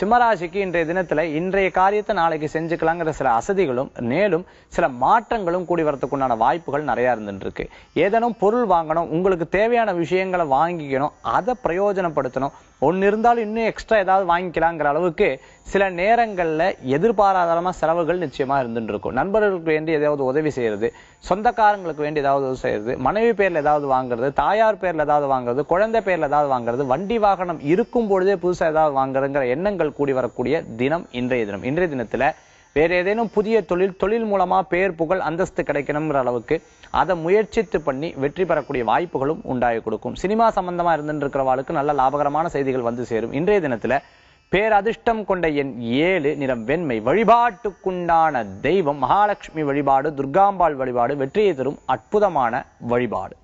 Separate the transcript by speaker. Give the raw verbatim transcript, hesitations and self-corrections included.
Speaker 1: சிம்மராசிக்கு இன்றைய தினத்துல இன்றைய காரியத்தை நாளைக்கு செஞ்சுக்கலாங்கிற சில அசதிகளும் மேலும் சில மாற்றங்களும் கூடி வரதுக்குண்டான வாய்ப்புகள் நிறைய இருந்துட்டு இருக்கு. ஏதேனும் பொருள் வாங்கணும், உங்களுக்கு தேவையான விஷயங்களை வாங்கிக்கணும், அதை பிரயோஜனப்படுத்தணும், ஒன்னு இருந்தாலும் இன்னும் எக்ஸ்ட்ரா ஏதாவது வாங்கிக்கலாங்கிற அளவுக்கு சில நேரங்கள்ல எதிர்பாராதமா செலவுகள் நிச்சயமா இருந்துட்டு இருக்கும். நண்பர்களுக்கு வேண்டி ஏதாவது உதவி செய்யறது, சொந்தக்காரங்களுக்கு வேண்டி ஏதாவது உதவி செய்யறது, மனைவி பேர்ல ஏதாவது வாங்குறது, தாயார் பேர்ல ஏதாவது வாங்குறது, குழந்தை பேர்ல ஏதாவது வாங்குறது, வண்டி வாகனம் இருக்கும் பொழுதே புதுசா ஏதாவது வாங்குறதுங்கிற எண்ணங்கள் கூடி வரக்கூடிய தினம் இன்றைய தினம். இன்றைய தினத்துல வேற ஏதேனும் புதிய தொழில் தொழில் மூலமா பேர் புகழ் அந்தஸ்து கிடைக்கணுங்கிற அளவுக்கு அதை முயற்சித்து பண்ணி வெற்றி பெறக்கூடிய வாய்ப்புகளும் உண்டாகி கொடுக்கும். சினிமா சம்பந்தமா இருந்துட்டு இருக்கிறவாளுக்கு நல்ல லாபகரமான செய்திகள் வந்து சேரும். இன்றைய தினத்துல பேரதிர்ஷ்டம் கொண்ட எண் ஏழு, நிறம் வெண்மை. வழிபாட்டுக்குண்டான தெய்வம் மகாலட்சுமி வழிபாடு, துர்காம்பாள் வழிபாடு வெற்றியை தரும் அற்புதமான வழிபாடு.